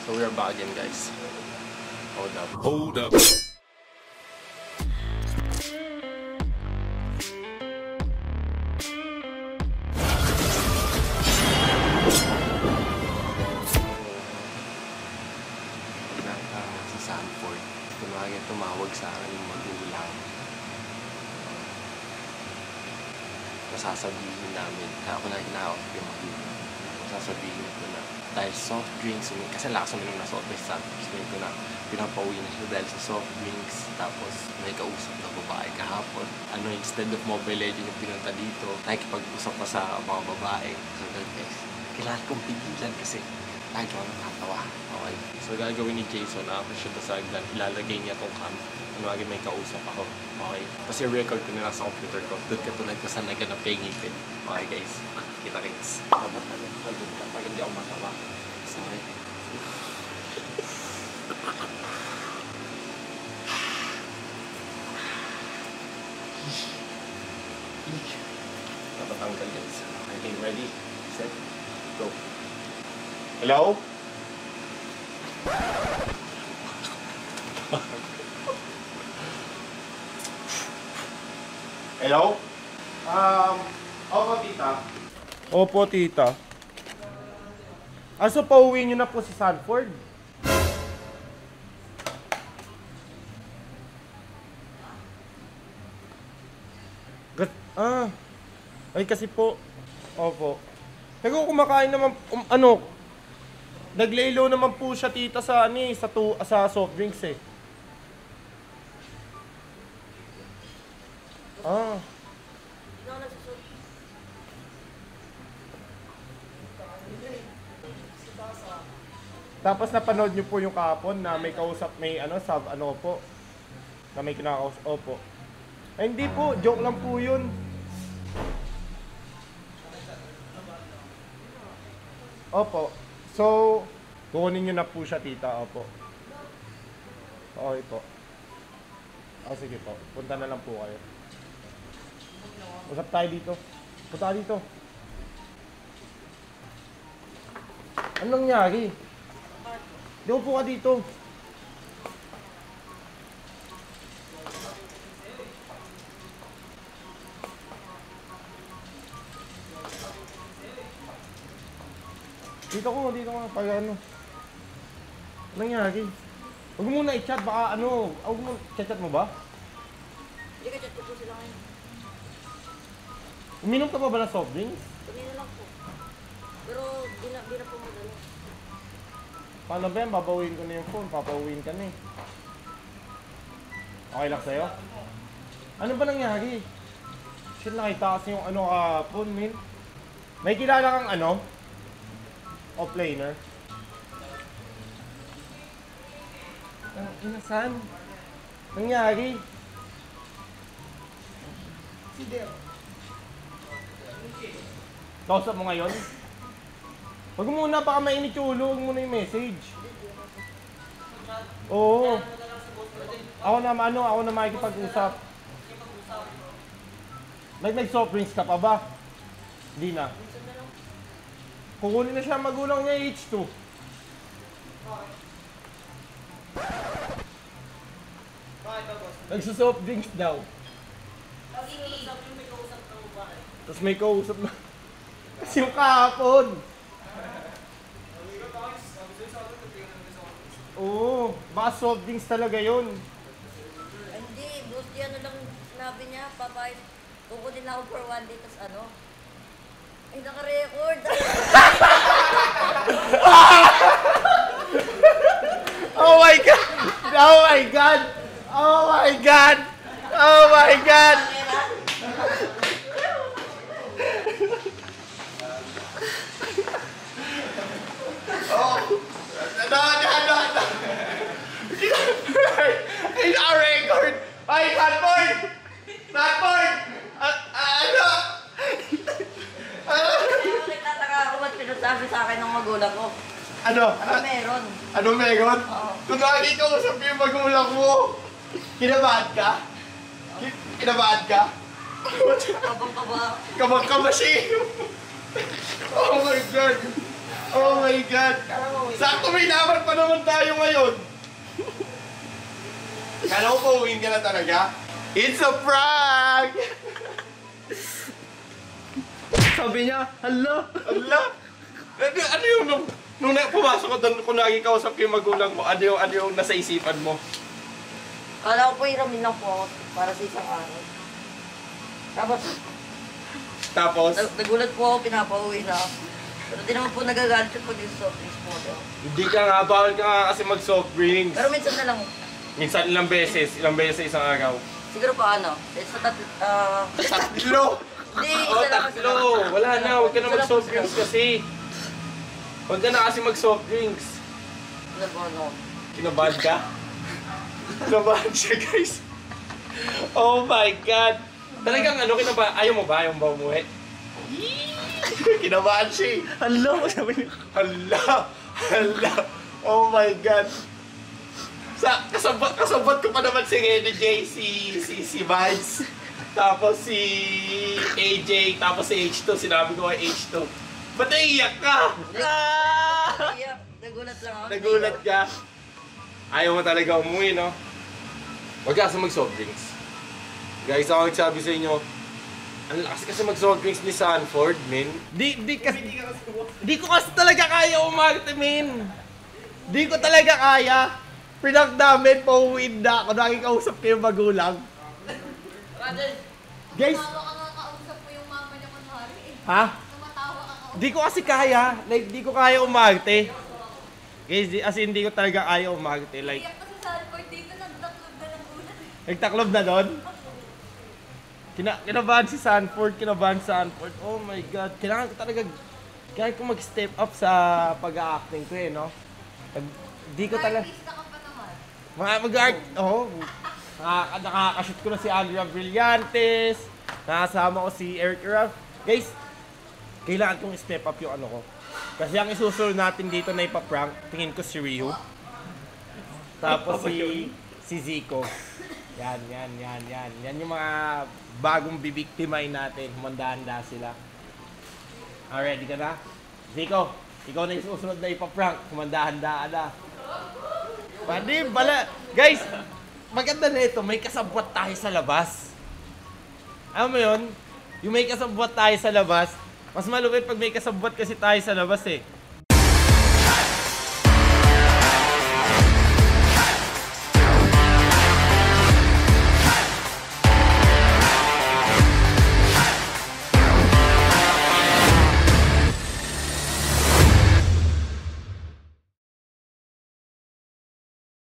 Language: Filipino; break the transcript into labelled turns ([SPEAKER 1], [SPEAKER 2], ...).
[SPEAKER 1] So we are back again, guys. Hold up.
[SPEAKER 2] Hold up.
[SPEAKER 1] Si Sanford. Tumawag sa akin yung magulang. Masasabihin namin. Kaya ako na hinahawak yung magulang. Masasabihin ko na dahil soft drinks, kasi lakas naman yung nasa office, sabihin ko na pinapauwi na siya dahil sa soft drinks. Tapos may kausap na babae kahapon. Instead of Mobile Legends yung pinunta dito, nakikipag-usap pa sa mga babae. So guys, kailangan kong pigilan kasi lagi ako nakatawa. Okay. So gagawin ni Jason, siya to sa agdan, ilalagay niya tong cam. May kausap ako. Okay. Kasi record ko nila sa computer ko. Doon katulad ko sa naganap kay ngipin. Okay guys, kita-kits. Dapat pag hindi ako matawa. Sorry. Natatanggal guys. Okay, ready? Set? Go. Hello? Hello? Opo, tita.
[SPEAKER 3] Opo, tita. So, pauwi nyo na po si Sanford? Ay kasi po. Opo. Pero kumakain naman, naglaylo naman po siya, tita, sa soft drinks eh. Tapos napanood niyo po yung kahapon na may kausap, na may kinakausap. Opo. Ay hindi po, joke lang po yun. Opo. So, kukunin niyo na po siya, tita. Opo. Okay po. Sige po. Punta na lang po kayo. Usap tayo dito. Punta dito. Anong nangyari? Di mo po ka dito. Dito ko. Pag ano. Anong nangyari? Huwag mo muna i-chat. Baka huwag mo, chat mo ba?
[SPEAKER 4] Hindi ka chat ko po sila ngayon.
[SPEAKER 3] Uminom ka pa ba ng soft drinks?
[SPEAKER 4] Tumino lang po. Pero di na po madalo.
[SPEAKER 3] Paano ba yan? Babawin ko na yung phone. Papauwiin ka na eh. Okay lang sa'yo? Ano ba nangyari? Shit, nakita kasi yung phone, min. May kilala kang offlaner? Saan? Nangyari? Si Del. Kausap mo ngayon? Huwag muna, baka mainit yung ulo. Huwag muna yung message. Oo. Ako na makikipag-usap. May soft drinks ka pa ba? Hindi na. Kukunin na siya magulang niya H2. Nagsusoft drinks daw. Tapos may kausap na. Kasi yung kahapon. Oo, baka soft drinks talaga yun.
[SPEAKER 4] Hindi, boss, di lang sinabi niya, papayag. Kukunin na ako for 1 day, tapos ay, naka-record.
[SPEAKER 3] Oh my God! Oh my God! Oh my God! Oh my God! Ay, naka-record! Ay, Sanford! Sanford!
[SPEAKER 4] Nagtataka ako ba't pinasabi sa akin ng magulang ko.
[SPEAKER 3] Ano
[SPEAKER 4] meron?
[SPEAKER 3] Ano meron?
[SPEAKER 4] Oo.
[SPEAKER 3] Kung nakikikausap yung magulang mo, kinabahan ka? Kinabahan ka?
[SPEAKER 4] Kabang-kaba.
[SPEAKER 3] Kabang-kaba siya. Oh my God! Oh my God! Sakto may laban pa naman tayo ngayon! Kala ko pauwiin ka na talaga? It's a prank!
[SPEAKER 1] Sabi niya, hala!
[SPEAKER 3] Ala! Ano yung nung pumasok ko doon, kung nakikausap ko yung magulang mo, ano yung nasa isipan mo?
[SPEAKER 4] Kala ko po hiramin lang po ako para sa isang araw. Tapos, nagulat po ako, pinapauwi na ako. Pero di naman po nagagalit yung pag yung soft drinks po ako.
[SPEAKER 3] Hindi ka nga, bawal ka nga kasi mag soft drinks.
[SPEAKER 4] Pero minsan na lang.
[SPEAKER 3] Minsan ilang beses sa isang araw.
[SPEAKER 4] Siguro pa ano, sa
[SPEAKER 3] Tatlo!
[SPEAKER 4] Hindi,
[SPEAKER 3] Oh,
[SPEAKER 4] isa lang kasi.
[SPEAKER 3] tatlo! Wala na, huwag ka na mag soft drinks kasi. Huwag ka na kasi mag soft drinks.
[SPEAKER 4] Ano po, ano?
[SPEAKER 3] Kinabahan ka? Kinabahan siya, guys. Oh my God! Talagang ano, kinabahan? Ayaw mo ba umuwi? Kinabahan siya.
[SPEAKER 1] Hala! Sabi niya.
[SPEAKER 3] Hala! Oh my God! Kasabot ko pa naman si Rene J, si Vance, tapos si AJ, tapos si H2, sinabi ko kay H2. Ba't naiiyak ka?
[SPEAKER 4] Iyak, nagulat lang ako.
[SPEAKER 3] Nagulat ka? Ayaw mo talaga umuwi, no? Huwag ka kasi mag-soft drinks. Guys, ako nagsabi sa inyo, ang lakas kasi mag-soft drinks ni Sanford, men.
[SPEAKER 1] Di ko kasi talaga kaya umarte, men. Di ko talaga kaya. Pinagdamin, pauwiin na ako. Nakikausap ko yung magulang. Guys,
[SPEAKER 2] Tumatawa ka kausap mo yung mama niya kunwari eh.
[SPEAKER 1] ha?
[SPEAKER 2] Tumatawa ka kausap.
[SPEAKER 1] Di ko kasi kaya. Like, di ko kaya umarte. Guys, as in, di ko talaga kaya umarte. Like,
[SPEAKER 2] Iyak kasi sa Sanford dito, nagdaklob na ng ulan.
[SPEAKER 1] nagtaklob na doon. Kinabahan si Sanford. Oh my God. Kailangan ko mag-step up sa pag-acting ko eh, no? Di ko talaga...
[SPEAKER 2] Artista ka pa naman.
[SPEAKER 1] Mag-art, nakakashoot ko na si Andrea Brillantes, nakasama ko si Eric Raff. Guys, kailangan kong step up yung ano ko. Kasi ang isusunod natin dito na ipaprank, tingin ko si Ryu. Tapos si Zico. Yan. Yan yung mga bagong bibiktimay natin. Humanda-handa sila. Ready ka na? Zico, ikaw na yung susunod na ipaprank. Humanda-handa na. Pwede, bala. Guys, maganda na ito. May kasabwat tayo sa labas. Alam mo yun? Yung may kasabwat tayo sa labas, mas malupit pag may kasabwat kasi tayo sa labas eh.